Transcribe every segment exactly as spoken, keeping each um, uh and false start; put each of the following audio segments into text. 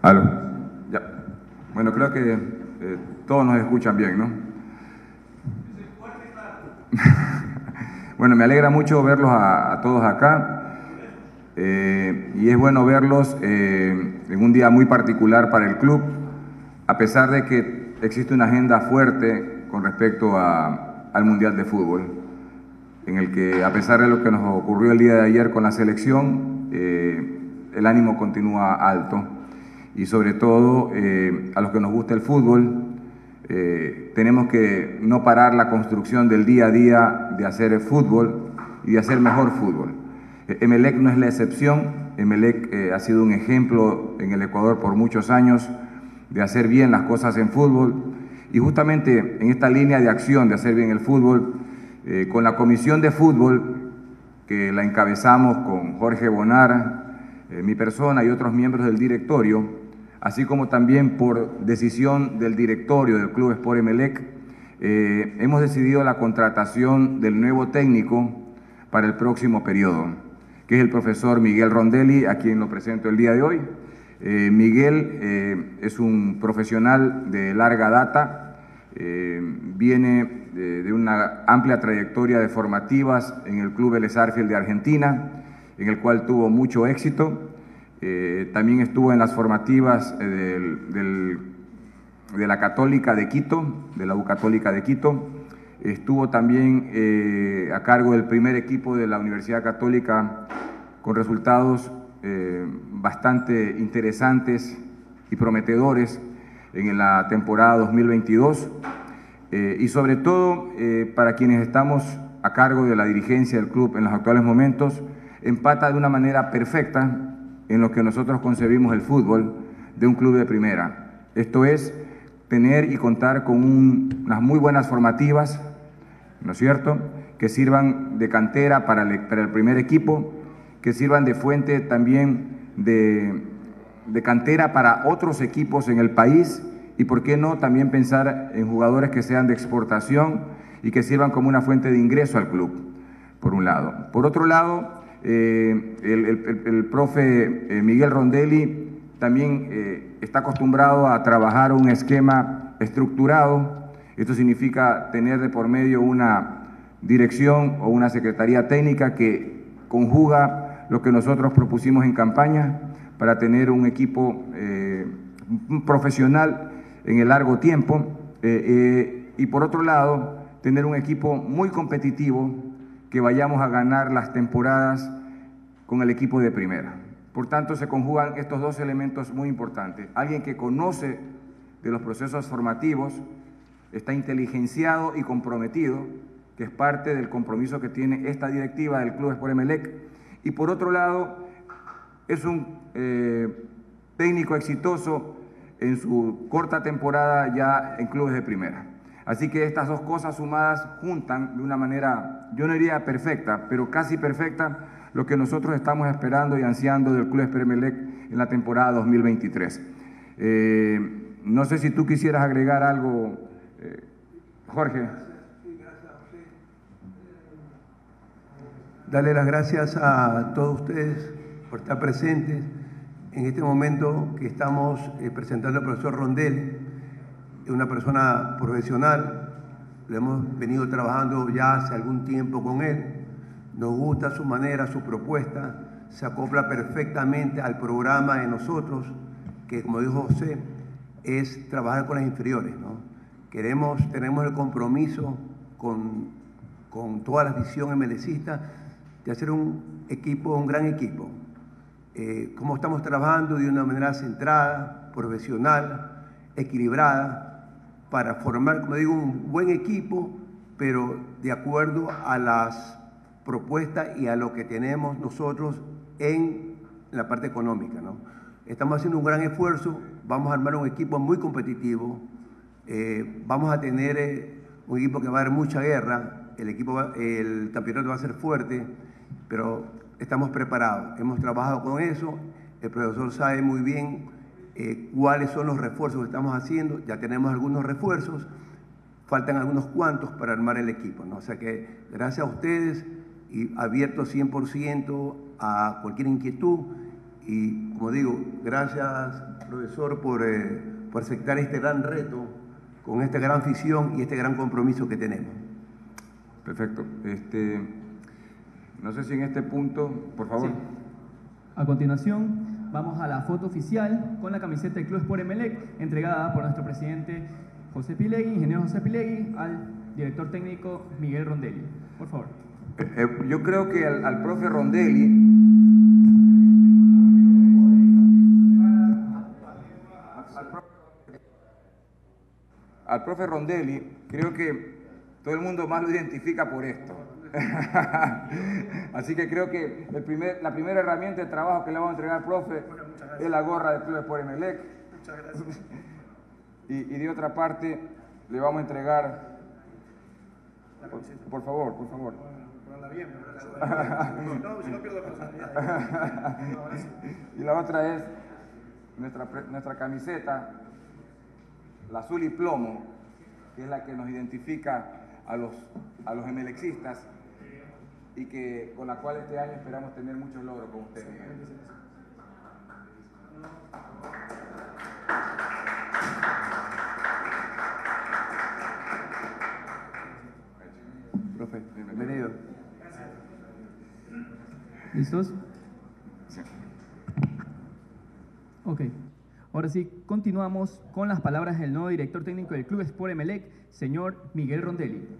Aló. Ya. Bueno, creo que eh, todos nos escuchan bien, ¿no? Bueno, me alegra mucho verlos a, a todos acá eh, y es bueno verlos eh, en un día muy particular para el club, a pesar de que existe una agenda fuerte con respecto a, al Mundial de Fútbol, en el que, a pesar de lo que nos ocurrió el día de ayer con la selección, eh, el ánimo continúa alto. Y sobre todo, eh, a los que nos gusta el fútbol, eh, tenemos que no parar la construcción del día a día de hacer fútbol y de hacer mejor fútbol. Eh, Emelec no es la excepción. Emelec eh, ha sido un ejemplo en el Ecuador por muchos años de hacer bien las cosas en fútbol. Y justamente en esta línea de acción de hacer bien el fútbol, eh, con la Comisión de Fútbol, que la encabezamos con Jorge Bonar, eh, mi persona y otros miembros del directorio, así como también por decisión del directorio del Club Sport Emelec, eh, hemos decidido la contratación del nuevo técnico para el próximo periodo, que es el profesor Miguel Rondelli, a quien lo presento el día de hoy. Eh, Miguel eh, es un profesional de larga data, eh, viene de, de una amplia trayectoria de formativas en el Club Vélez Sarsfield de Argentina, en el cual tuvo mucho éxito. Eh, también estuvo en las formativas eh, del, del, de la Católica de Quito, de la U Católica de Quito. Estuvo también eh, a cargo del primer equipo de la Universidad Católica con resultados eh, bastante interesantes y prometedores en la temporada dos mil veintidós. Eh, y sobre todo, eh, para quienes estamos a cargo de la dirigencia del club en los actuales momentos, empata de una manera perfecta en lo que nosotros concebimos el fútbol de un club de primera. Esto es, tener y contar con un, unas muy buenas formativas, ¿no es cierto?, que sirvan de cantera para el, para el primer equipo, que sirvan de fuente también de, de cantera para otros equipos en el país y, ¿por qué no?, también pensar en jugadores que sean de exportación y que sirvan como una fuente de ingreso al club, por un lado. Por otro lado, Eh, el, el, el profe eh, Miguel Rondelli también eh, está acostumbrado a trabajar un esquema estructurado. Esto significa tener de por medio una dirección o una secretaría técnica que conjuga lo que nosotros propusimos en campaña para tener un equipo eh, un profesional en el largo tiempo eh, eh, y, por otro lado, tener un equipo muy competitivo, que vayamos a ganar las temporadas con el equipo de primera. Por tanto, se conjugan estos dos elementos muy importantes. Alguien que conoce de los procesos formativos, está inteligenciado y comprometido, que es parte del compromiso que tiene esta directiva del Club Sport Emelec, y por otro lado, es un eh, técnico exitoso en su corta temporada ya en clubes de primera. Así que estas dos cosas sumadas juntan de una manera, yo no diría perfecta, pero casi perfecta, lo que nosotros estamos esperando y ansiando del Club Sport Emelec en la temporada dos mil veintitrés. Eh, no sé si tú quisieras agregar algo, eh, Jorge. Sí, gracias a usted. Darle las gracias a todos ustedes por estar presentes en este momento que estamos eh, presentando al profesor Rondelli. Es una persona profesional, lo hemos venido trabajando ya hace algún tiempo con él, nos gusta su manera, su propuesta, se acopla perfectamente al programa de nosotros, que, como dijo José, es trabajar con las inferiores, ¿no? Queremos, tenemos el compromiso con, con toda la visión emelecista de hacer un equipo, un gran equipo. Eh, como estamos trabajando de una manera centrada, profesional, equilibrada, para formar, como digo, un buen equipo, pero de acuerdo a las propuestas y a lo que tenemos nosotros en la parte económica, ¿no? Estamos haciendo un gran esfuerzo, vamos a armar un equipo muy competitivo, eh, vamos a tener eh, un equipo que va a dar mucha guerra, el, equipo va, el campeonato va a ser fuerte, pero estamos preparados, hemos trabajado con eso, el profesor sabe muy bien Eh, cuáles son los refuerzos que estamos haciendo. Ya tenemos algunos refuerzos, faltan algunos cuantos para armar el equipo, ¿no? O sea que gracias a ustedes y abierto cien por ciento a cualquier inquietud Y como digo, gracias, profesor, por, eh, por aceptar este gran reto, con esta gran afición y este gran compromiso que tenemos. Perfecto. Este, no sé si en este punto, por favor. Sí. A continuación, vamos a la foto oficial con la camiseta del Club Sport Emelec, entregada por nuestro presidente José Pilegui, ingeniero José Pilegui, al director técnico Miguel Rondelli. Por favor. Eh, eh, yo creo que al, al profe Rondelli, al profe Rondelli, creo que todo el mundo más lo identifica por esto. Así que creo que el primer, la primera herramienta de trabajo que le vamos a entregar al profe bueno, es la gorra del Club Sport Emelec. Muchas gracias. Y, y de otra parte le vamos a entregar, por, por favor, por favor. Ponerla bien, no, si no pierdo personalidad. Y la otra es nuestra, nuestra camiseta, la azul y plomo, que es la que nos identifica a los, a los emelexistas y que, con la cual este año esperamos tener muchos logros con ustedes. Profe, bienvenido. ¿Listos? Sí. Ok. Ahora sí, continuamos con las palabras del nuevo director técnico del Club Sport Emelec, señor Miguel Rondelli.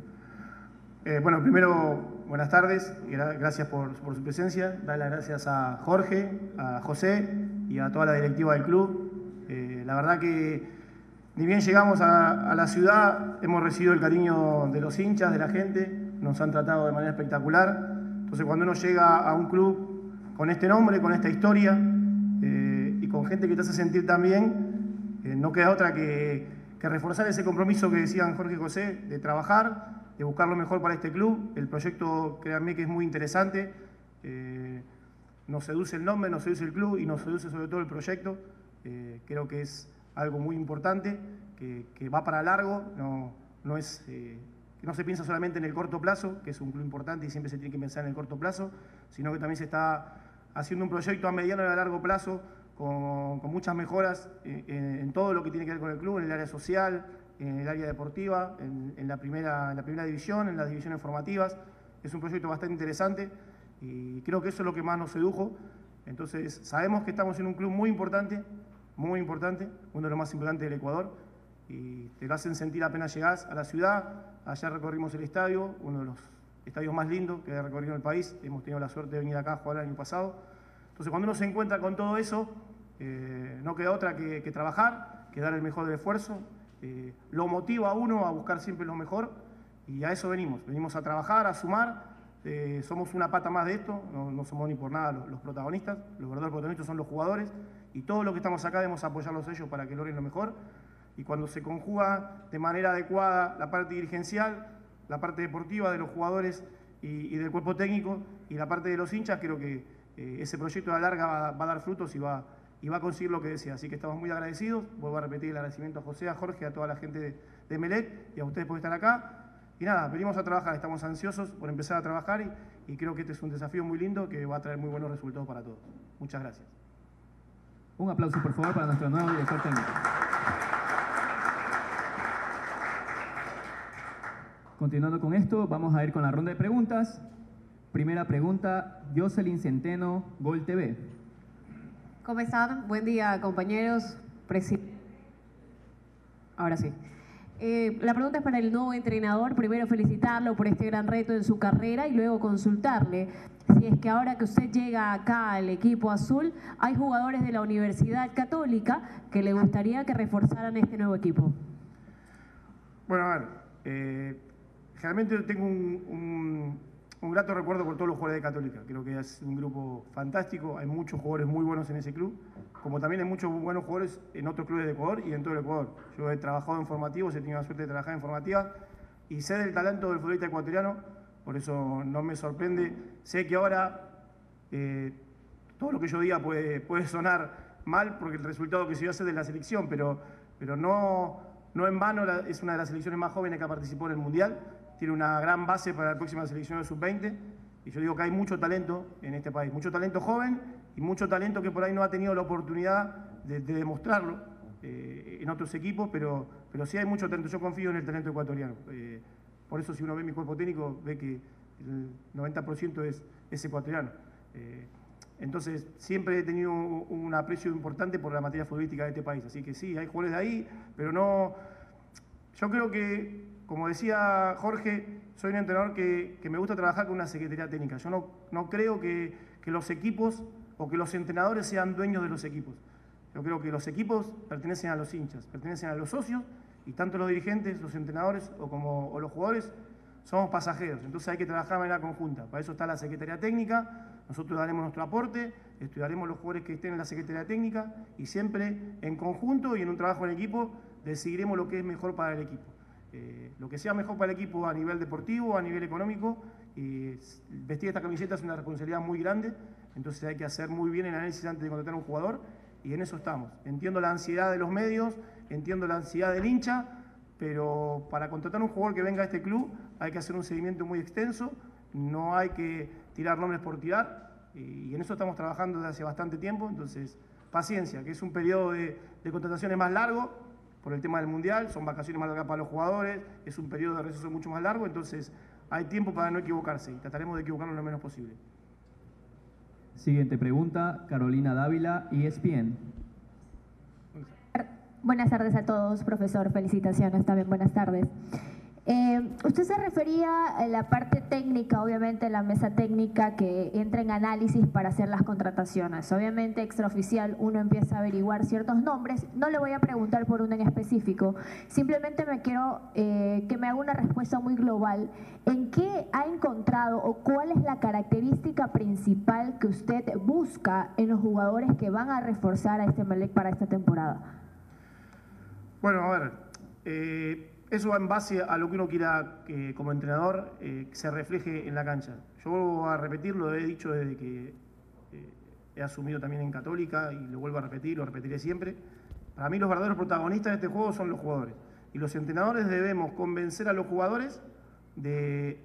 Eh, bueno, primero, buenas tardes y gracias por, por su presencia. Dar las gracias a Jorge, a José y a toda la directiva del club. Eh, la verdad que ni bien llegamos a, a la ciudad, hemos recibido el cariño de los hinchas, de la gente, nos han tratado de manera espectacular. Entonces, cuando uno llega a un club con este nombre, con esta historia, eh, y con gente que te hace sentir tan bien, eh, no queda otra que, que reforzar ese compromiso que decían Jorge y José, de trabajar, de buscar lo mejor para este club. El proyecto, créanme que es muy interesante, eh, nos seduce el nombre, nos seduce el club y nos seduce sobre todo el proyecto. Eh, creo que es algo muy importante, que, que va para largo, no, no es... Eh, que no se piensa solamente en el corto plazo, que es un club importante y siempre se tiene que pensar en el corto plazo, sino que también se está haciendo un proyecto a mediano y a largo plazo con, con muchas mejoras en, en todo lo que tiene que ver con el club, en el área social, en el área deportiva, en, en, la, primera, en la primera división, en las divisiones formativas. Es un proyecto bastante interesante y creo que eso es lo que más nos sedujo. Entonces, sabemos que estamos en un club muy importante, muy importante, uno de los más importantes del Ecuador, y te lo hacen sentir apenas llegás a la ciudad. Allá recorrimos el estadio, uno de los estadios más lindos que he recorrido en el país. Hemos tenido la suerte de venir acá a jugar el año pasado. Entonces, cuando uno se encuentra con todo eso, eh, no queda otra que, que trabajar, que dar el mejor del esfuerzo. Eh, lo motiva a uno a buscar siempre lo mejor y a eso venimos. Venimos a trabajar, a sumar. Eh, somos una pata más de esto, no, no somos ni por nada los, los protagonistas. Los verdaderos protagonistas son los jugadores y todos los que estamos acá debemos apoyarlos a ellos para que logren lo mejor. Y cuando se conjuga de manera adecuada la parte dirigencial, la parte deportiva de los jugadores y, y del cuerpo técnico y la parte de los hinchas, creo que eh, ese proyecto a la larga va, va a dar frutos y va, y va a conseguir lo que desea. Así que estamos muy agradecidos. Vuelvo a repetir el agradecimiento a José, a Jorge, a toda la gente de, de Emelec y a ustedes por estar acá. Y nada, venimos a trabajar, estamos ansiosos por empezar a trabajar y, y creo que este es un desafío muy lindo que va a traer muy buenos resultados para todos. Muchas gracias. Un aplauso, por favor, para nuestro nuevo director técnico. Continuando con esto, vamos a ir con la ronda de preguntas. Primera pregunta, Jocelyn Centeno, Gol T V. ¿Cómo están? Buen día, compañeros. Presi Ahora sí. Eh, la pregunta es para el nuevo entrenador. Primero, felicitarlo por este gran reto en su carrera y luego consultarle si es que ahora que usted llega acá al equipo azul, hay jugadores de la Universidad Católica que le gustaría que reforzaran este nuevo equipo. Bueno, a ver, eh, generalmente tengo un, un, un grato recuerdo por todos los jugadores de Católica. Creo que es un grupo fantástico, hay muchos jugadores muy buenos en ese club, como también hay muchos buenos jugadores en otros clubes de Ecuador y en todo el Ecuador. Yo he trabajado en formativos, he tenido la suerte de trabajar en formativas y sé del talento del futbolista ecuatoriano, por eso no me sorprende. Sé que ahora eh, todo lo que yo diga puede, puede sonar mal porque el resultado que se dio hace de la selección, pero, pero no, no en vano la, es una de las selecciones más jóvenes que participó en el Mundial. Tiene una gran base para la próxima selección del sub veinte y yo digo que hay mucho talento en este país, mucho talento joven y mucho talento que por ahí no ha tenido la oportunidad de, de demostrarlo eh, en otros equipos, pero, pero sí hay mucho talento. Yo confío en el talento ecuatoriano. Eh, por eso si uno ve mi cuerpo técnico, ve que el noventa por ciento es, es ecuatoriano. Eh, entonces, siempre he tenido un, un aprecio importante por la materia futbolística de este país. Así que sí, hay jugadores de ahí, pero no... Yo creo que, como decía Jorge, soy un entrenador que, que me gusta trabajar con una secretaría técnica. Yo no, no creo que, que los equipos o que los entrenadores sean dueños de los equipos. Yo creo que los equipos pertenecen a los hinchas, pertenecen a los socios, y tanto los dirigentes, los entrenadores o, como, o los jugadores somos pasajeros. Entonces hay que trabajar de manera conjunta. Para eso está la Secretaría Técnica, nosotros daremos nuestro aporte, estudiaremos los jugadores que estén en la Secretaría Técnica y siempre en conjunto y en un trabajo en equipo decidiremos lo que es mejor para el equipo. Eh, lo que sea mejor para el equipo a nivel deportivo, a nivel económico, y vestir esta camiseta es una responsabilidad muy grande, entonces hay que hacer muy bien el análisis antes de contratar a un jugador y en eso estamos. Entiendo la ansiedad de los medios, entiendo la ansiedad del hincha, pero para contratar a un jugador que venga a este club hay que hacer un seguimiento muy extenso, no hay que tirar nombres por tirar, y en eso estamos trabajando desde hace bastante tiempo. Entonces, paciencia, que es un periodo de, de contrataciones más largo por el tema del Mundial, son vacaciones más largas para los jugadores, es un periodo de receso mucho más largo, entonces hay tiempo para no equivocarse y trataremos de equivocarnos lo menos posible. Siguiente pregunta, Carolina Dávila, E S P N. Buenas tardes a todos, profesor. Felicitaciones también. Buenas tardes. Eh, usted se refería a la parte técnica, obviamente la mesa técnica que entra en análisis para hacer las contrataciones. Obviamente extraoficial uno empieza a averiguar ciertos nombres. No le voy a preguntar por uno en específico. Simplemente me quiero eh, que me haga una respuesta muy global. ¿En qué ha encontrado o cuál es la característica principal que usted busca en los jugadores que van a reforzar a este Emelec para esta temporada? Bueno, a ver, eh, eso va en base a lo que uno quiera que como entrenador eh, que se refleje en la cancha. Yo vuelvo a repetir, lo he dicho desde que eh, he asumido también en Católica y lo vuelvo a repetir, lo repetiré siempre. Para mí los verdaderos protagonistas de este juego son los jugadores. Y los entrenadores debemos convencer a los jugadores de,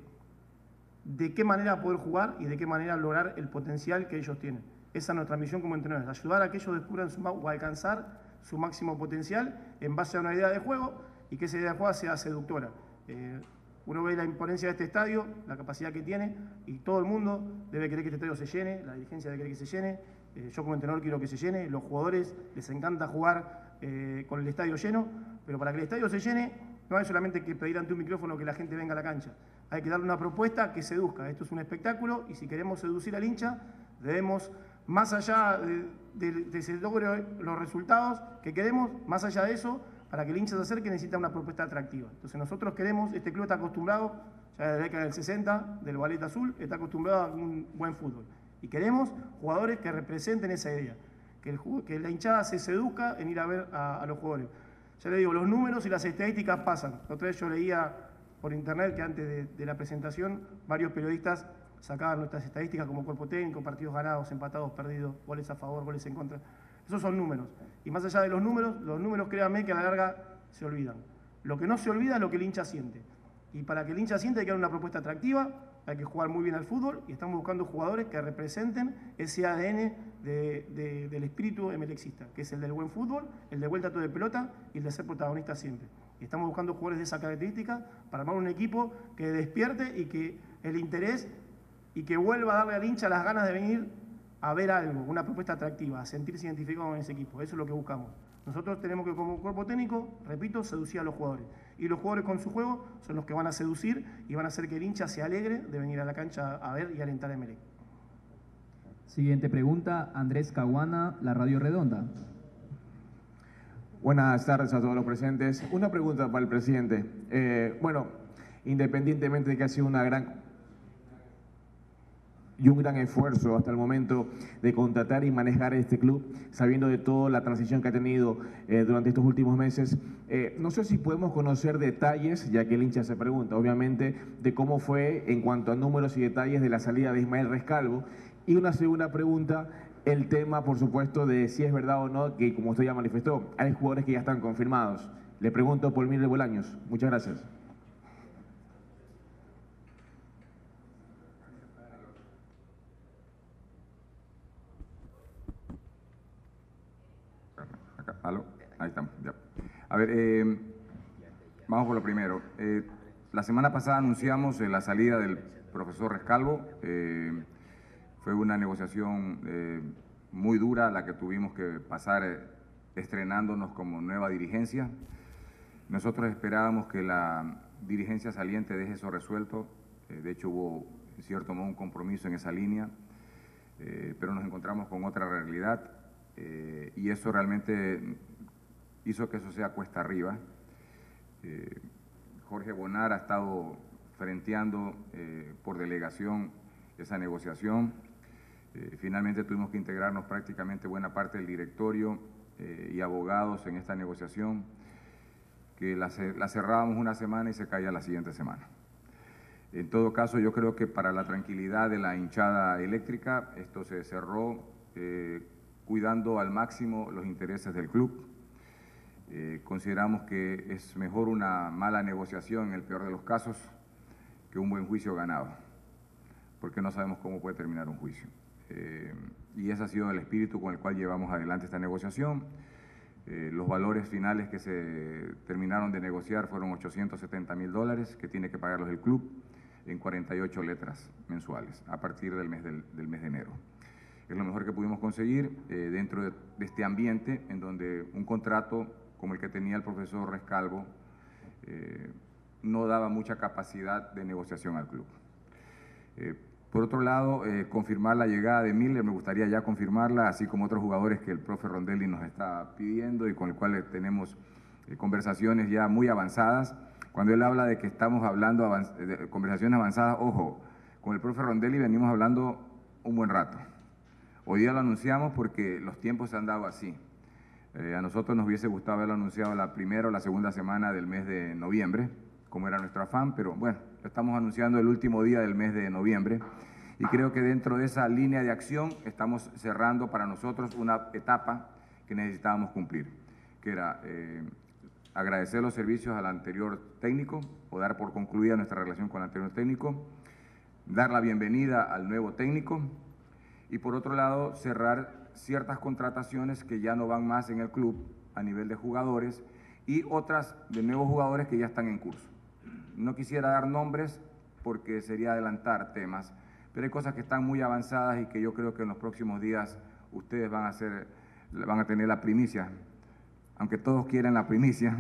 de qué manera poder jugar y de qué manera lograr el potencial que ellos tienen. Esa es nuestra misión como entrenadores, ayudar a que ellos descubran su, o alcanzar su máximo potencial en base a una idea de juego y que esa idea de juego sea seductora. Eh, uno ve la imponencia de este estadio, la capacidad que tiene, y todo el mundo debe querer que este estadio se llene, la dirigencia debe querer que se llene, eh, yo como entrenador quiero que se llene, los jugadores les encanta jugar eh, con el estadio lleno, pero para que el estadio se llene no hay solamente que pedir ante un micrófono que la gente venga a la cancha, hay que darle una propuesta que seduzca. Esto es un espectáculo y si queremos seducir al hincha debemos, más allá de, de, de que se logren los resultados que queremos, más allá de eso, para que el hincha se acerque necesita una propuesta atractiva. Entonces nosotros queremos, este club está acostumbrado, ya desde la década del sesenta, del Ballet Azul, está acostumbrado a un buen fútbol. Y queremos jugadores que representen esa idea, que, el, que la hinchada se seduzca en ir a ver a, a los jugadores. Ya le digo, los números y las estadísticas pasan. Otra vez yo leía por internet que antes de, de la presentación varios periodistas sacaban nuestras estadísticas como cuerpo técnico, partidos ganados, empatados, perdidos, goles a favor, goles en contra. Esos son números. Y más allá de los números, los números créanme que a la larga se olvidan. Lo que no se olvida es lo que el hincha siente. Y para que el hincha sienta hay que dar una propuesta atractiva, hay que jugar muy bien al fútbol y estamos buscando jugadores que representen ese A D N de, de, del espíritu emelexista, que es el del buen fútbol, el de vuelta a todo de pelota y el de ser protagonista siempre. Y estamos buscando jugadores de esa característica para armar un equipo que despierte y que el interés y que vuelva a darle al hincha las ganas de venir a ver algo, una propuesta atractiva, a sentirse identificado con ese equipo. Eso es lo que buscamos. Nosotros tenemos que, como cuerpo técnico, repito, seducir a los jugadores. Y los jugadores con su juego son los que van a seducir y van a hacer que el hincha se alegre de venir a la cancha a ver y alentar a Emelec. Siguiente pregunta, Andrés Caguana, La Radio Redonda. Buenas tardes a todos los presentes. Una pregunta para el presidente. Eh, bueno, independientemente de que ha sido una gran y un gran esfuerzo hasta el momento de contratar y manejar este club, sabiendo de toda la transición que ha tenido eh, durante estos últimos meses. Eh, no sé si podemos conocer detalles, ya que el hincha se pregunta, obviamente, de cómo fue en cuanto a números y detalles de la salida de Ismael Rescalvo. Y una segunda pregunta, el tema, por supuesto, de si es verdad o no, que como usted ya manifestó, hay jugadores que ya están confirmados. Le pregunto por Mir de Bolaños. Muchas gracias. Ahí estamos, ya. A ver, eh, vamos por lo primero. Eh, la semana pasada anunciamos eh, la salida del profesor Rescalvo. Eh, fue una negociación eh, muy dura la que tuvimos que pasar eh, estrenándonos como nueva dirigencia. Nosotros esperábamos que la dirigencia saliente deje eso resuelto. Eh, de hecho, hubo, en cierto modo, un compromiso en esa línea, eh, pero nos encontramos con otra realidad eh, y eso realmente hizo que eso sea cuesta arriba. Eh, Jorge Bonar ha estado frenteando eh, por delegación esa negociación. Eh, finalmente tuvimos que integrarnos prácticamente buena parte del directorio eh, y abogados en esta negociación, que la, la cerrábamos una semana y se caía la siguiente semana. En todo caso, yo creo que para la tranquilidad de la hinchada eléctrica, esto se cerró eh, cuidando al máximo los intereses del club. Eh, consideramos que es mejor una mala negociación, en el peor de los casos, que un buen juicio ganado, porque no sabemos cómo puede terminar un juicio. Eh, y ese ha sido el espíritu con el cual llevamos adelante esta negociación. Eh, los valores finales que se terminaron de negociar fueron ochocientos setenta mil dólares, que tiene que pagarlos el club en cuarenta y ocho letras mensuales a partir del mes, del, del mes de enero. Es lo mejor que pudimos conseguir eh, dentro de, de este ambiente en donde un contrato como el que tenía el profesor Rescalvo eh, no daba mucha capacidad de negociación al club. Eh, por otro lado, eh, confirmar la llegada de Miller, me gustaría ya confirmarla, así como otros jugadores que el profe Rondelli nos está pidiendo y con el cual tenemos eh, conversaciones ya muy avanzadas. Cuando él habla de que estamos hablando avanz de conversaciones avanzadas, ojo, con el profe Rondelli venimos hablando un buen rato. Hoy día lo anunciamos porque los tiempos se han dado así. Eh, a nosotros nos hubiese gustado haberlo anunciado la primera o la segunda semana del mes de noviembre, como era nuestro afán, pero bueno, lo estamos anunciando el último día del mes de noviembre y creo que dentro de esa línea de acción estamos cerrando para nosotros una etapa que necesitábamos cumplir, que era eh, agradecer los servicios al anterior técnico o dar por concluida nuestra relación con el anterior técnico, dar la bienvenida al nuevo técnico y por otro lado cerrar ciertas contrataciones que ya no van más en el club a nivel de jugadores y otras de nuevos jugadores que ya están en curso. No quisiera dar nombres porque sería adelantar temas, pero hay cosas que están muy avanzadas y que yo creo que en los próximos días ustedes van a, hacer, van a tener la primicia, aunque todos quieran la primicia,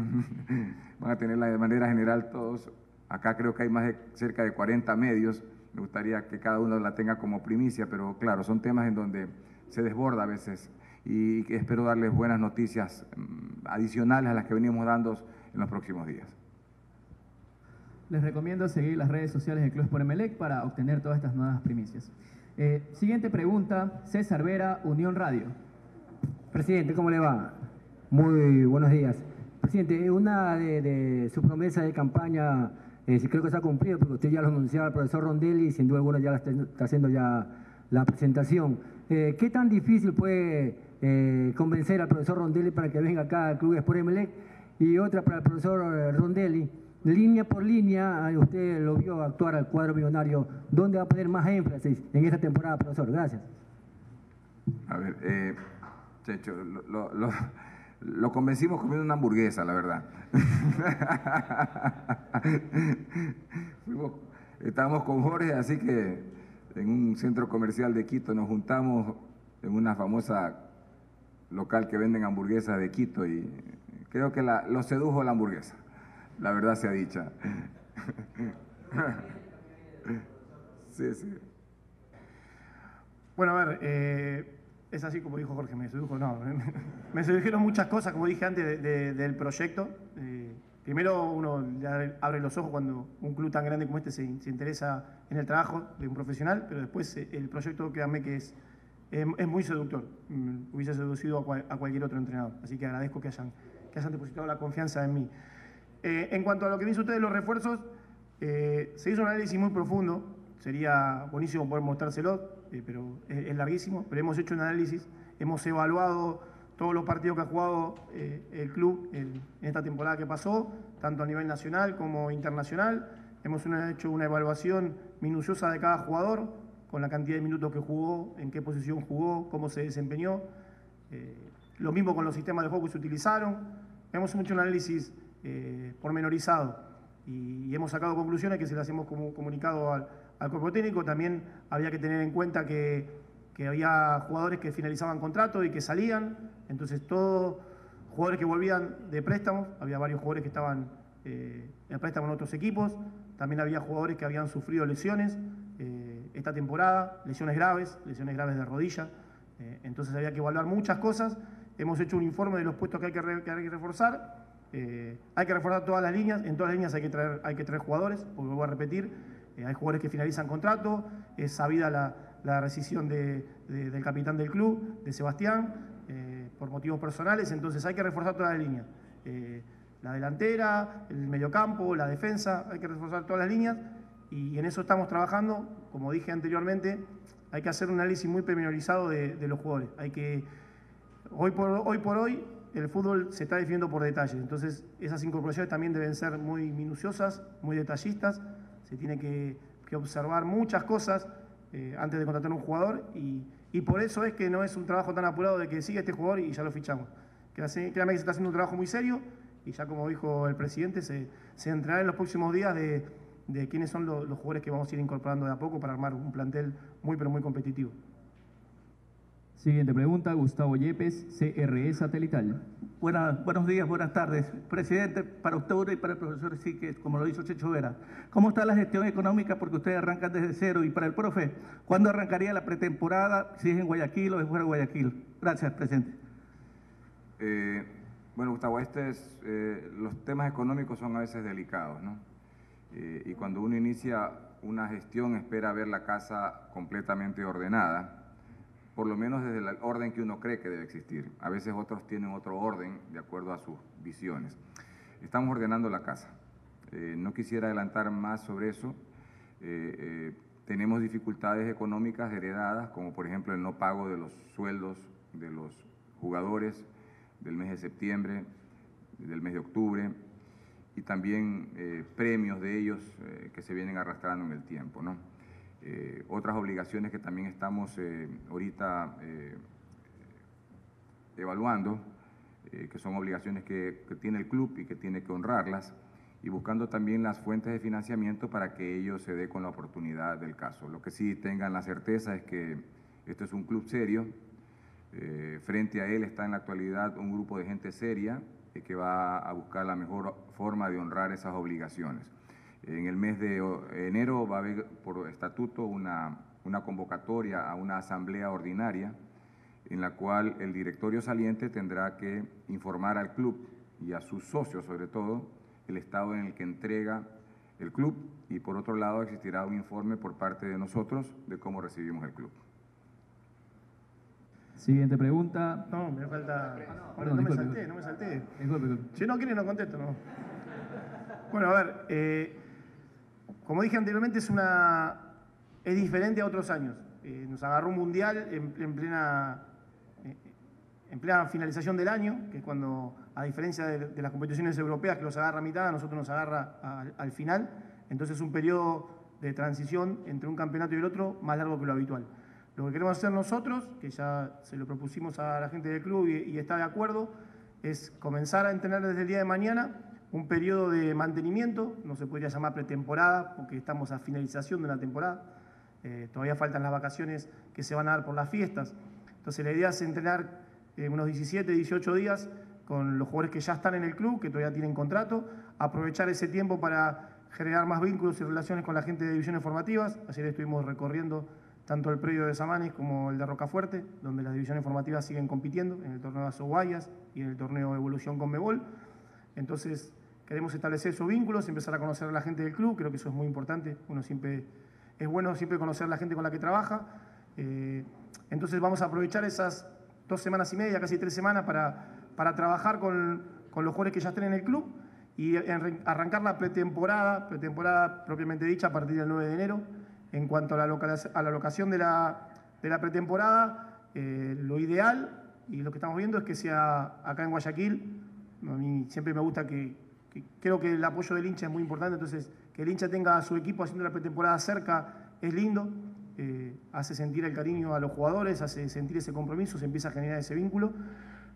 van a tenerla de manera general todos. Acá creo que hay más de cerca de cuarenta medios, me gustaría que cada uno la tenga como primicia, pero claro, son temas en donde se desborda a veces y espero darles buenas noticias adicionales a las que venimos dando en los próximos días. Les recomiendo seguir las redes sociales del Club Sport Emelec para obtener todas estas nuevas primicias. Eh, siguiente pregunta, César Vera, Unión Radio. Presidente, ¿cómo le va? Muy buenos días. Presidente, una de, de sus promesas de campaña, eh, creo que se ha cumplido, porque usted ya lo anunciaba al profesor Rondelli y sin duda alguna ya la está, está haciendo ya la presentación. Eh, ¿Qué tan difícil puede eh, convencer al profesor Rondelli para que venga acá al Club Sport Emelec? Y otra para el profesor Rondelli, línea por línea, usted lo vio actuar al cuadro millonario, ¿dónde va a poner más énfasis en esta temporada, profesor? Gracias. A ver, eh, Checho, lo, lo, lo, lo convencimos comiendo una hamburguesa, la verdad. Fuimos, estábamos con Jorge, así que en un centro comercial de Quito nos juntamos en una famosa local que venden hamburguesas de Quito y creo que la, lo sedujo la hamburguesa, la verdad sea dicha. Sí, sí. Bueno, a ver, eh, es así como dijo Jorge, me sedujo, no, me sedujeron muchas cosas, como dije antes, de, de, del proyecto. Eh, primero uno abre los ojos cuando un club tan grande como este se, se interesa en el trabajo de un profesional, pero después eh, el proyecto, créanme que es, eh, es muy seductor. Mm, hubiese seducido a, cual, a cualquier otro entrenador, así que agradezco que hayan, que hayan depositado la confianza en mí. Eh, en cuanto a lo que dice usted de los refuerzos, eh, se hizo un análisis muy profundo, sería buenísimo poder mostrárselo, eh, pero es, es larguísimo, pero hemos hecho un análisis, hemos evaluado todos los partidos que ha jugado eh, el club en, en esta temporada que pasó, tanto a nivel nacional como internacional, hemos una, hecho una evaluación minuciosa de cada jugador, con la cantidad de minutos que jugó, en qué posición jugó, cómo se desempeñó. Eh, Lo mismo con los sistemas de juego que se utilizaron. Hemos hecho un análisis eh, pormenorizado y, y hemos sacado conclusiones que se las hemos como, comunicado al, al cuerpo técnico. También había que tener en cuenta que, que había jugadores que finalizaban contrato y que salían. Entonces, todos jugadores que volvían de préstamos, había varios jugadores que estaban eh, en préstamo en otros equipos. También había jugadores que habían sufrido lesiones eh, esta temporada, lesiones graves, lesiones graves de rodilla. Eh, entonces había que evaluar muchas cosas. Hemos hecho un informe de los puestos que hay que, re, que, hay que reforzar. Eh, hay que reforzar todas las líneas. En todas las líneas hay que traer, hay que traer jugadores, porque vuelvo a repetir, eh, hay jugadores que finalizan contrato, es sabida la, la rescisión de, de, del capitán del club, de Sebastián, eh, por motivos personales. Entonces hay que reforzar todas las líneas. Eh, la delantera, el mediocampo, la defensa, hay que reforzar todas las líneas y en eso estamos trabajando. Como dije anteriormente, hay que hacer un análisis muy pormenorizado de, de los jugadores. Hay que, hoy, por, hoy por hoy el fútbol se está definiendo por detalles, entonces esas incorporaciones también deben ser muy minuciosas, muy detallistas. Se tiene que, que observar muchas cosas eh, antes de contratar a un jugador y, y por eso es que no es un trabajo tan apurado de que sigue este jugador y ya lo fichamos. Créame que se está haciendo un trabajo muy serio y ya como dijo el presidente, se, se entrará en los próximos días de, de quiénes son los, los jugadores que vamos a ir incorporando de a poco para armar un plantel muy pero muy competitivo. Siguiente pregunta, Gustavo Yepes, C R E Satelital. Buena, buenos días, buenas tardes. Presidente, para usted y para el profesor Sique, como lo hizo Checho Vera, ¿cómo está la gestión económica? Porque ustedes arrancan desde cero. Y para el profe, ¿cuándo arrancaría la pretemporada? Si es en Guayaquil o es fuera de Guayaquil. Gracias, presidente. Eh, bueno, Gustavo, este es, eh, los temas económicos son a veces delicados, ¿no? Eh, y cuando uno inicia una gestión espera ver la casa completamente ordenada, por lo menos desde el orden que uno cree que debe existir. A veces otros tienen otro orden de acuerdo a sus visiones. Estamos ordenando la casa. Eh, no quisiera adelantar más sobre eso. Eh, eh, tenemos dificultades económicas heredadas, como por ejemplo el no pago de los sueldos de los jugadores del mes de septiembre, del mes de octubre, y también eh, premios de ellos eh, que se vienen arrastrando en el tiempo, ¿no? Eh, otras obligaciones que también estamos eh, ahorita eh, evaluando, eh, que son obligaciones que, que tiene el club y que tiene que honrarlas, y buscando también las fuentes de financiamiento para que ellos se dé con la oportunidad del caso. Lo que sí tengan la certeza es que esto es un club serio. Eh, frente a él está en la actualidad un grupo de gente seria eh, que va a buscar la mejor forma de honrar esas obligaciones. En el mes de enero va a haber por estatuto una, una convocatoria a una asamblea ordinaria en la cual el directorio saliente tendrá que informar al club y a sus socios sobre todo el estado en el que entrega el club y por otro lado existirá un informe por parte de nosotros de cómo recibimos el club. Siguiente pregunta. No, me falta... Ah, no, no, perdón, no me disculpe, salté, no me salté. Disculpe, disculpe. Si no quiere, no contesto, no. Bueno, a ver, eh, como dije anteriormente, es, una, es diferente a otros años. Eh, nos agarró un mundial en, en, plena, eh, en plena finalización del año, que es cuando, a diferencia de, de las competiciones europeas que los agarra a mitad, a nosotros nos agarra al, al final. Entonces es un periodo de transición entre un campeonato y el otro más largo que lo habitual. Lo que queremos hacer nosotros, que ya se lo propusimos a la gente del club y, y está de acuerdo, es comenzar a entrenar desde el día de mañana un periodo de mantenimiento, no se podría llamar pretemporada porque estamos a finalización de una temporada, eh, todavía faltan las vacaciones que se van a dar por las fiestas, entonces la idea es entrenar eh, unos diecisiete, dieciocho días con los jugadores que ya están en el club, que todavía tienen contrato, aprovechar ese tiempo para generar más vínculos y relaciones con la gente de divisiones formativas. Ayer estuvimos recorriendo tanto el predio de Samanes como el de Rocafuerte, donde las divisiones formativas siguen compitiendo en el torneo de Azoguayas y en el torneo de Evolución Conmebol. Entonces, queremos establecer esos vínculos, empezar a conocer a la gente del club, creo que eso es muy importante. Uno siempre, es bueno siempre conocer a la gente con la que trabaja. Eh, entonces vamos a aprovechar esas dos semanas y media, casi tres semanas, para, para trabajar con, con los jugadores que ya estén en el club y en, arrancar la pretemporada, pretemporada propiamente dicha, a partir del nueve de enero. En cuanto a la, local, a la locación de la, de la pretemporada, eh, lo ideal y lo que estamos viendo es que sea acá en Guayaquil. A mí siempre me gusta que, que creo que el apoyo del hincha es muy importante, entonces que el hincha tenga a su equipo haciendo la pretemporada cerca es lindo, eh, hace sentir el cariño a los jugadores, hace sentir ese compromiso, se empieza a generar ese vínculo.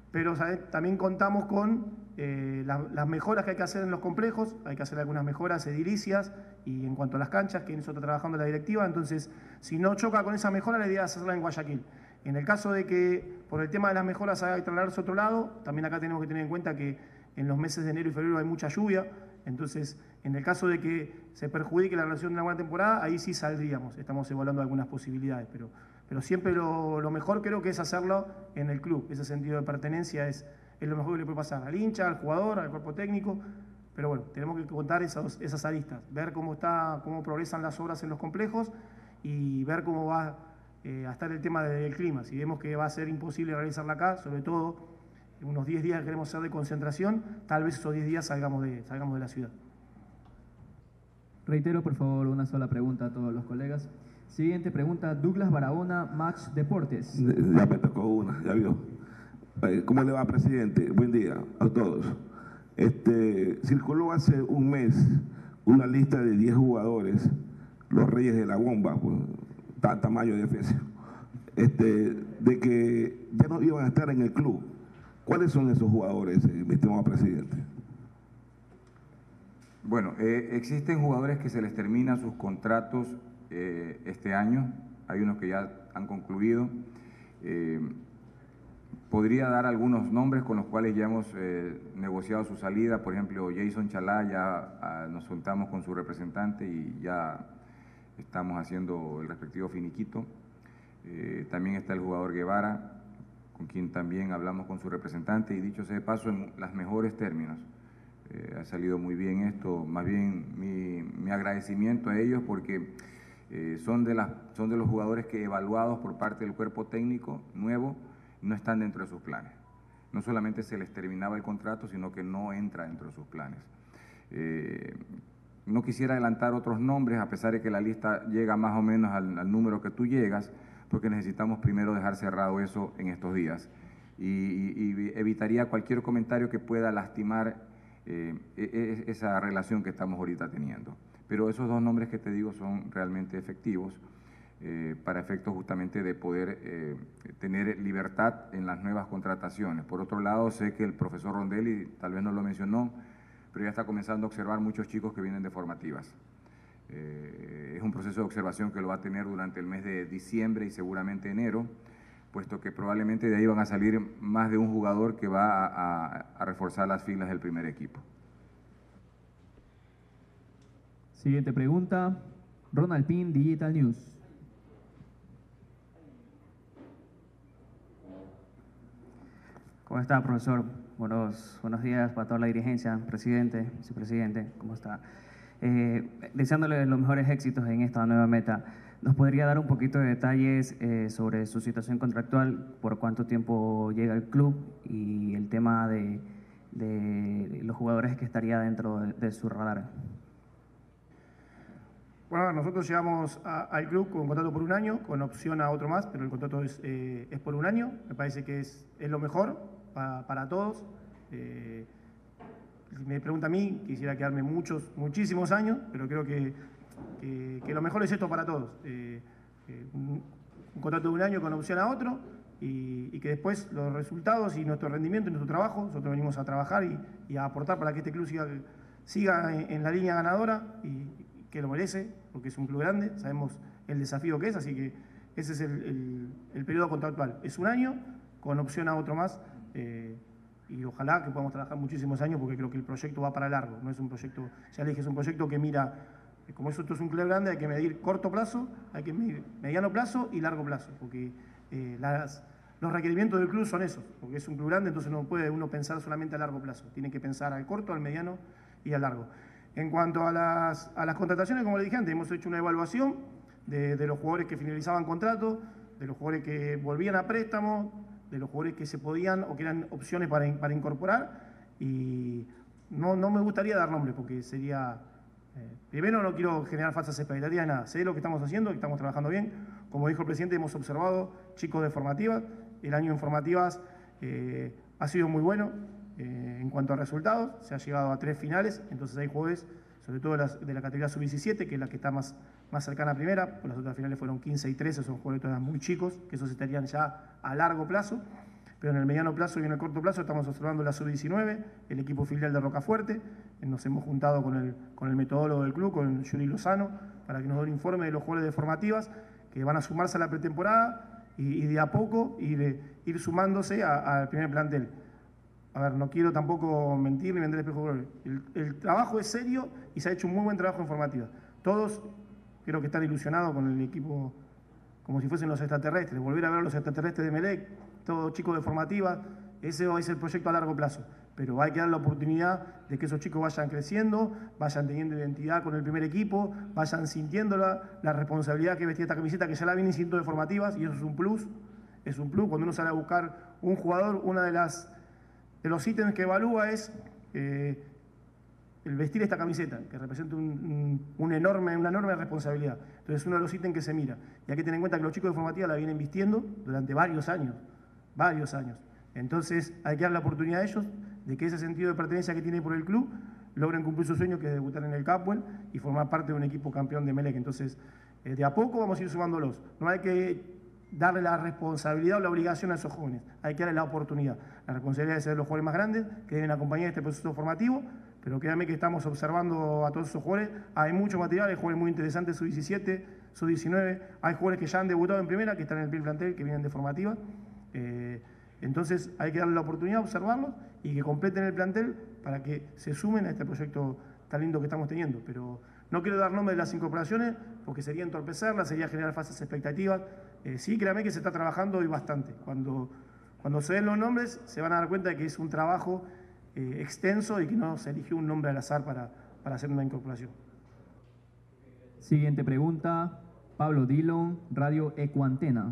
pero ¿sabes? También contamos con eh, la, las mejoras que hay que hacer en los complejos, hay que hacer algunas mejoras edilicias y en cuanto a las canchas, que en eso está trabajando la directiva, entonces si no choca con esa mejora, la idea es hacerla en Guayaquil. En el caso de que por el tema de las mejoras haya que trasladarse a otro lado, también acá tenemos que tener en cuenta que en los meses de enero y febrero hay mucha lluvia, entonces en el caso de que se perjudique la relación de una buena temporada, ahí sí saldríamos, estamos evaluando algunas posibilidades, pero, pero siempre lo, lo mejor creo que es hacerlo en el club, ese sentido de pertenencia es, es lo mejor que le puede pasar al hincha, al jugador, al cuerpo técnico, pero bueno, tenemos que contar esas, esas aristas, ver cómo, está, cómo progresan las obras en los complejos y ver cómo va eh, a estar el tema del clima. Si vemos que va a ser imposible realizarla acá, sobre todo en unos diez días que queremos hacer de concentración, tal vez esos diez días salgamos de, salgamos de la ciudad. Reitero, por favor, una sola pregunta a todos los colegas. Siguiente pregunta, Douglas Barahona, Match Deportes. Ya me tocó una, ya vio. ¿Cómo le va, presidente? Buen día a todos. Este, circuló hace un mes una lista de diez jugadores, los Reyes de la Bomba, pues, tamaño de Efesio, este, de que ya no iban a estar en el club. ¿Cuáles son esos jugadores, mi estimado presidente? Bueno, eh, existen jugadores que se les terminan sus contratos eh, este año, hay unos que ya han concluido. Eh, podría dar algunos nombres con los cuales ya hemos eh, negociado su salida, por ejemplo, Jason Chalá, ya ah, nos juntamos con su representante y ya estamos haciendo el respectivo finiquito. Eh, también está el jugador Guevara, con quien también hablamos con su representante y dicho sea de paso en los mejores términos. Eh, ha salido muy bien esto, más bien mi, mi agradecimiento a ellos porque eh, son, de las, son de los jugadores que evaluados por parte del cuerpo técnico nuevo no están dentro de sus planes. No solamente se les terminaba el contrato, sino que no entra dentro de sus planes. Eh, no quisiera adelantar otros nombres, a pesar de que la lista llega más o menos al, al número que tú llegas, porque necesitamos primero dejar cerrado eso en estos días. Y, y, y evitaría cualquier comentario que pueda lastimar eh, esa relación que estamos ahorita teniendo. Pero esos dos nombres que te digo son realmente efectivos eh, para efectos justamente de poder eh, tener libertad en las nuevas contrataciones. Por otro lado, sé que el profesor Rondelli, tal vez no lo mencionó, pero ya está comenzando a observar muchos chicos que vienen de formativas. Eh, es un proceso de observación que lo va a tener durante el mes de diciembre y seguramente enero, puesto que probablemente de ahí van a salir más de un jugador que va a, a, a reforzar las filas del primer equipo. Siguiente pregunta, Ronald Pin, Digital News. ¿Cómo está, profesor? Buenos, buenos días para toda la dirigencia, presidente, vicepresidente, ¿cómo está? Eh, deseándole los mejores éxitos en esta nueva meta. ¿Nos podría dar un poquito de detalles eh, sobre su situación contractual, por cuánto tiempo llega el club y el tema de, de los jugadores que estaría dentro de, de su radar? Bueno, nosotros llegamos a, al club con un contrato por un año, con opción a otro más, pero el contrato es, eh, es por un año. Me parece que es, es lo mejor para, para todos. Eh, si me pregunta a mí, quisiera quedarme muchos, muchísimos años, pero creo que, que, que lo mejor es esto para todos. Eh, eh, un, un contrato de un año con opción a otro y, y que después los resultados y nuestro rendimiento y nuestro trabajo, nosotros venimos a trabajar y, y a aportar para que este club siga, siga en, en la línea ganadora y que lo merece, porque es un club grande, sabemos el desafío que es, así que ese es el, el, el periodo contractual. Es un año con opción a otro más eh, y ojalá que podamos trabajar muchísimos años porque creo que el proyecto va para largo, no es un proyecto, ya le dije, es un proyecto que mira, como esto es un club grande, hay que medir corto plazo, hay que medir mediano plazo y largo plazo, porque eh, las, los requerimientos del club son esos, porque es un club grande, entonces no puede uno pensar solamente a largo plazo, tiene que pensar al corto, al mediano y al largo. En cuanto a las, a las contrataciones, como le dije antes, hemos hecho una evaluación de, de los jugadores que finalizaban contrato, de los jugadores que volvían a préstamo, de los jugadores que se podían o que eran opciones para, para incorporar y no, no me gustaría dar nombres porque sería... Eh, primero no quiero generar falsas expectativas, nada, sé lo que estamos haciendo, que estamos trabajando bien. Como dijo el presidente, hemos observado chicos de formativas, el año en formativas eh, ha sido muy bueno. Eh, en cuanto a resultados, se ha llegado a tres finales, entonces hay jugadores, sobre todo de, las, de la categoría sub diecisiete, que es la que está más, más cercana a primera, pues las otras finales fueron quince y trece, son jugadores todavía muy chicos, que esos estarían ya a largo plazo. Pero en el mediano plazo y en el corto plazo estamos observando la sub diecinueve, el equipo filial de Rocafuerte. Nos hemos juntado con el, con el metodólogo del club, con Yuri Lozano, para que nos dé un informe de los jugadores de formativas que van a sumarse a la pretemporada y, y de a poco ir, ir sumándose al primer plantel. A ver, no quiero tampoco mentir ni vender espejo. El, el trabajo es serio y se ha hecho un muy buen trabajo en formativa. Todos creo que están ilusionados con el equipo como si fuesen los extraterrestres. Volver a ver a los extraterrestres de Emelec, todos chicos de formativa, ese es el proyecto a largo plazo. Pero hay que dar la oportunidad de que esos chicos vayan creciendo, vayan teniendo identidad con el primer equipo, vayan sintiendo la, la responsabilidad que vestía esta camiseta, que ya la vienen sintiendo de formativas, y eso es un plus. Es un plus. Cuando uno sale a buscar un jugador, una de las de los ítems que evalúa es eh, el vestir esta camiseta, que representa un, un, un enorme, una enorme responsabilidad. Entonces es uno de los ítems que se mira. Y hay que tener en cuenta que los chicos de formativa la vienen vistiendo durante varios años, varios años. Entonces hay que dar la oportunidad a ellos de que ese sentido de pertenencia que tienen por el club logren cumplir su sueño, que es debutar en el Capwell y formar parte de un equipo campeón de Emelec. Entonces, eh, de a poco vamos a ir sumándolos. No hay que darle la responsabilidad o la obligación a esos jóvenes, hay que darle la oportunidad. La responsabilidad de ser los jugadores más grandes que deben acompañar este proceso formativo, pero créanme que estamos observando a todos esos jugadores. Hay mucho material, hay jugadores muy interesantes, sub diecisiete, sub diecinueve, hay jugadores que ya han debutado en primera, que están en el primer plantel, que vienen de formativa. Eh, entonces hay que darle la oportunidad, observarlos y que completen el plantel para que se sumen a este proyecto tan lindo que estamos teniendo. Pero no quiero dar nombre de las incorporaciones porque sería entorpecerlas, sería generar falsas expectativas. Eh, sí, créanme que se está trabajando hoy bastante. Cuando, cuando se den los nombres se van a dar cuenta de que es un trabajo eh, extenso y que no se eligió un nombre al azar para, para hacer una incorporación. Siguiente pregunta, Pablo Dillon, Radio Ecuantena.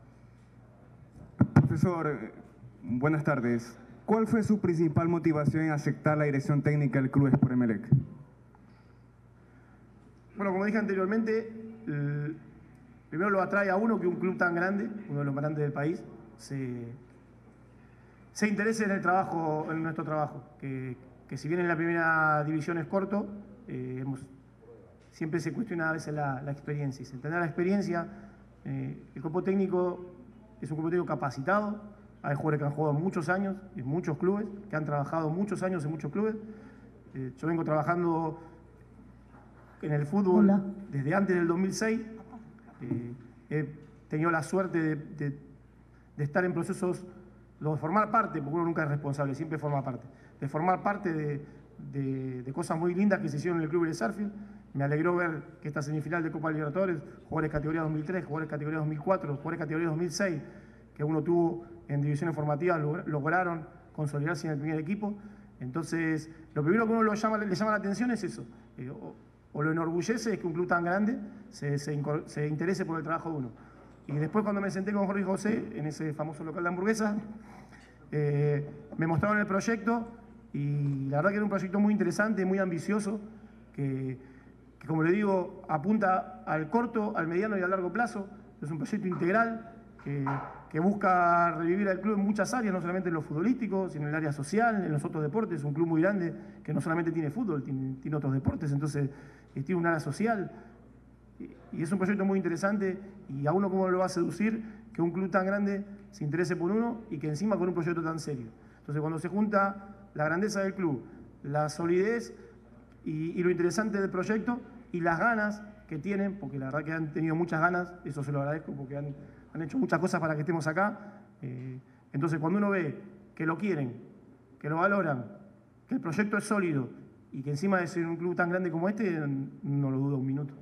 Profesor, buenas tardes. ¿Cuál fue su principal motivación en aceptar la dirección técnica del Club Sport Emelec? Bueno, como dije anteriormente, el, primero lo atrae a uno que un club tan grande, uno de los más grandes del país, se, se interese en el trabajo, en nuestro trabajo. Que, que si bien en la primera división es corto, eh, hemos, siempre se cuestiona a veces la, la experiencia. Y sin tener la experiencia, eh, el cuerpo técnico es un cuerpo técnico capacitado. Hay jugadores que han jugado muchos años en muchos clubes, que han trabajado muchos años en muchos clubes. Eh, yo vengo trabajando en el fútbol Hola. desde antes del dos mil seis. Eh, he tenido la suerte de, de, de estar en procesos, de formar parte, porque uno nunca es responsable, siempre forma parte, de formar parte de, de, de cosas muy lindas que se hicieron en el Club de Sarfield. Me alegró ver que esta semifinal de Copa Libertadores, jugadores categoría dos mil tres, jugadores categoría dos mil cuatro, jugadores categoría dos mil seis, que uno tuvo en divisiones formativas, lograron consolidarse en el primer equipo. Entonces, lo primero que uno lo llama, le llama la atención es eso. Eh, o, o lo enorgullece es que un club tan grande se, se, se interese por el trabajo de uno. Y después, cuando me senté con Jorge y José en ese famoso local de hamburguesas, eh, me mostraron el proyecto y la verdad que era un proyecto muy interesante, muy ambicioso, que, que como le digo, apunta al corto, al mediano y al largo plazo. Es un proyecto integral que, que busca revivir al club en muchas áreas, no solamente en lo futbolístico, sino en el área social, en los otros deportes. Es un club muy grande que no solamente tiene fútbol, tiene, tiene otros deportes, entonces tiene un área social. Y es un proyecto muy interesante y a uno cómo lo va a seducir que un club tan grande se interese por uno y que encima con un proyecto tan serio. Entonces cuando se junta la grandeza del club, la solidez y, y lo interesante del proyecto y las ganas que tienen, porque la verdad que han tenido muchas ganas, eso se lo agradezco porque han, han hecho muchas cosas para que estemos acá. Eh, entonces cuando uno ve que lo quieren, que lo valoran, que el proyecto es sólido y que encima de ser un club tan grande como este, no lo dudo un minuto.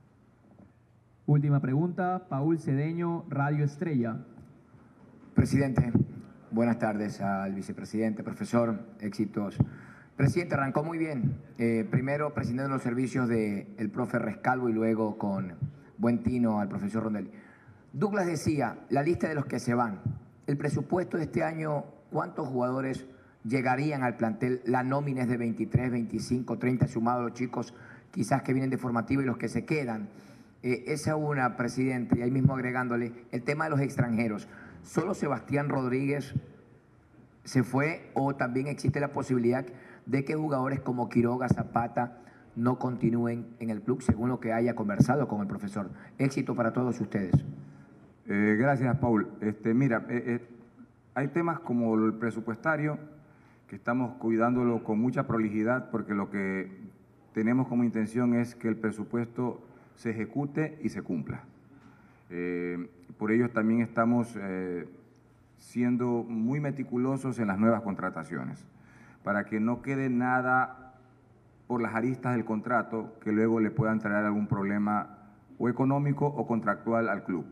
Última pregunta, Paul Cedeño, Radio Estrella. Presidente, buenas tardes al vicepresidente, profesor, éxitos. Presidente, arrancó muy bien. Eh, primero presidiendo los servicios del profe Rescalvo y luego con buen tino al profesor Rondelli. Douglas decía, la lista de los que se van. El presupuesto de este año, ¿cuántos jugadores llegarían al plantel? La nómina es de veintitrés, veinticinco, treinta, sumados los chicos quizás que vienen de formativo y los que se quedan. Eh, esa una, presidente, y ahí mismo agregándole el tema de los extranjeros. ¿Solo Sebastián Rodríguez se fue o también existe la posibilidad de que jugadores como Quiroga, Zapata no continúen en el club, según lo que haya conversado con el profesor? Éxito para todos ustedes. Eh, gracias, Paul. Este, mira, eh, eh, hay temas como el presupuestario, que estamos cuidándolo con mucha prolijidad, porque lo que tenemos como intención es que el presupuesto se ejecute y se cumpla. Eh, por ello también estamos eh, siendo muy meticulosos en las nuevas contrataciones, para que no quede nada por las aristas del contrato que luego le puedan traer algún problema o económico o contractual al club.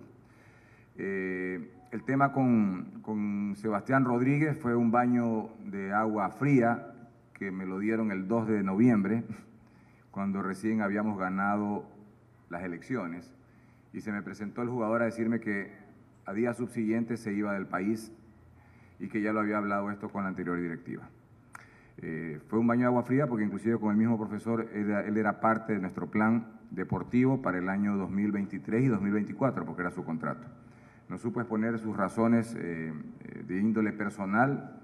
Eh, el tema con, con Sebastián Rodríguez fue un baño de agua fría que me lo dieron el dos de noviembre, cuando recién habíamos ganado las elecciones, y se me presentó el jugador a decirme que a día subsiguiente se iba del país y que ya lo había hablado esto con la anterior directiva. Eh, fue un baño de agua fría porque inclusive con el mismo profesor, él, él era parte de nuestro plan deportivo para el año dos mil veintitrés y dos mil veinticuatro, porque era su contrato. No supo exponer sus razones eh, de índole personal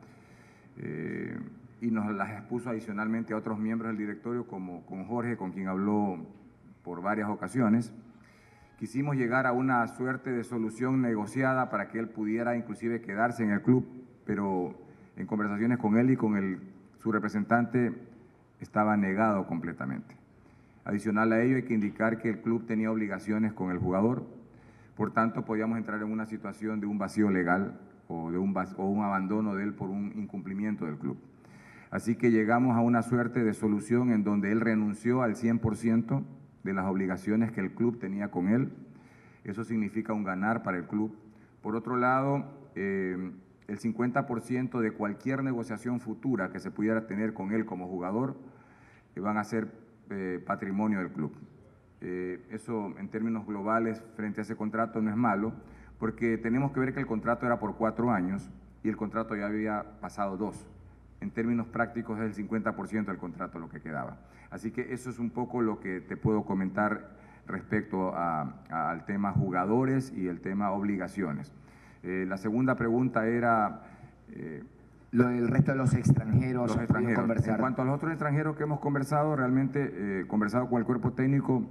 eh, y nos las expuso adicionalmente a otros miembros del directorio, como con Jorge, con quien habló por varias ocasiones. Quisimos llegar a una suerte de solución negociada para que él pudiera inclusive quedarse en el club, pero en conversaciones con él y con el, su representante estaba negado completamente. Adicional a ello, hay que indicar que el club tenía obligaciones con el jugador, por tanto podíamos entrar en una situación de un vacío legal o de un, o un abandono de él por un incumplimiento del club. Así que llegamos a una suerte de solución en donde él renunció al cien por ciento de las obligaciones que el club tenía con él. Eso significa un ganar para el club. Por otro lado, eh, el cincuenta por ciento de cualquier negociación futura que se pudiera tener con él como jugador eh, van a ser eh, patrimonio del club. Eh, eso en términos globales frente a ese contrato no es malo, porque tenemos que ver que el contrato era por cuatro años y el contrato ya había pasado dos. En términos prácticos es el cincuenta por ciento del contrato lo que quedaba. Así que eso es un poco lo que te puedo comentar respecto a, a, al tema jugadores y el tema obligaciones. Eh, la segunda pregunta era... Eh, lo del resto de los extranjeros. Los extranjeros. En cuanto a los otros extranjeros que hemos conversado, realmente eh, conversado con el cuerpo técnico,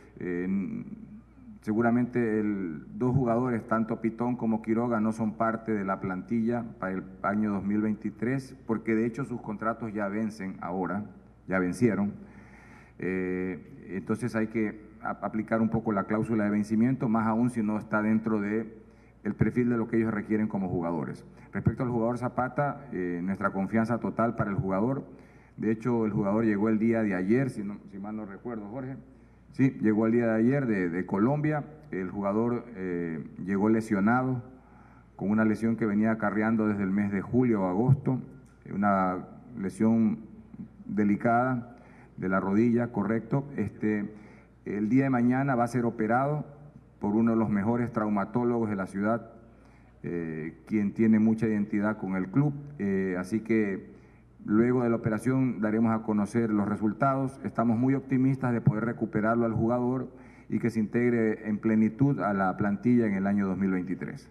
eh, seguramente el, dos jugadores, tanto Pitón como Quiroga, no son parte de la plantilla para el año dos mil veintitrés, porque de hecho sus contratos ya vencen ahora, ya vencieron. Eh, entonces hay que a, aplicar un poco la cláusula de vencimiento, más aún si no está dentro de el perfil de lo que ellos requieren como jugadores. Respecto al jugador Zapata, eh, nuestra confianza total para el jugador. De hecho, el jugador llegó el día de ayer, si, no, si mal no recuerdo, Jorge. Sí, llegó el día de ayer de, de Colombia. El jugador eh, llegó lesionado, con una lesión que venía acarreando desde el mes de julio o agosto, una lesión delicada de la rodilla, correcto. Este, el día de mañana va a ser operado por uno de los mejores traumatólogos de la ciudad, eh, quien tiene mucha identidad con el club. Eh, así que luego de la operación daremos a conocer los resultados. Estamos muy optimistas de poder recuperarlo al jugador y que se integre en plenitud a la plantilla en el año dos mil veintitrés.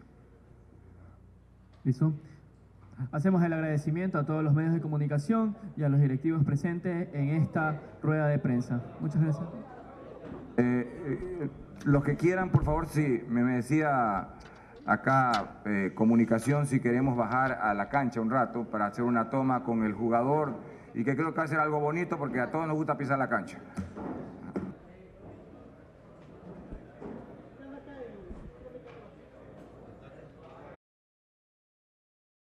¿Listo? Hacemos el agradecimiento a todos los medios de comunicación y a los directivos presentes en esta rueda de prensa. Muchas gracias. Eh, eh, los que quieran, por favor, sí, me decía acá eh, comunicación, si queremos bajar a la cancha un rato para hacer una toma con el jugador, y que creo que va a ser algo bonito porque a todos nos gusta pisar la cancha.